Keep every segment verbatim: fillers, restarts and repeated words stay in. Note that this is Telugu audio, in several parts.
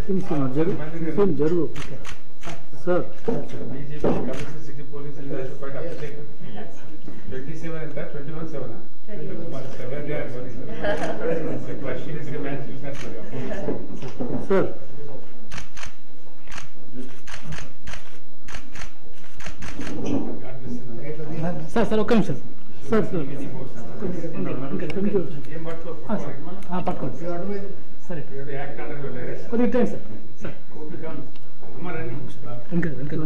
తీసుకున్నాడు జరుగు జరుగు sir BJP commission city police quite upset. twenty-seven and that twenty-one seven. Seven they are going. The question is the match you can play. Sir. Sir, sir, okay, sir. Sir, sir. పట్టుకోండి సరే కొద్దిగా టైం సార్ సార్ ఇంకా ఇంకా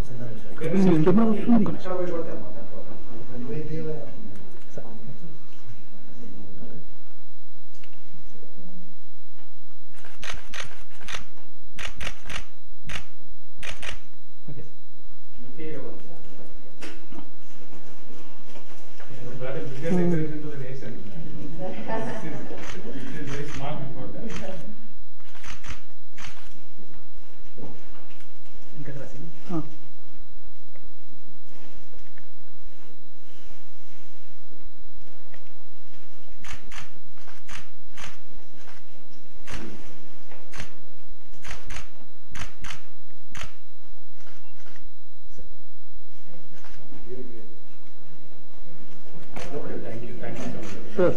Sir.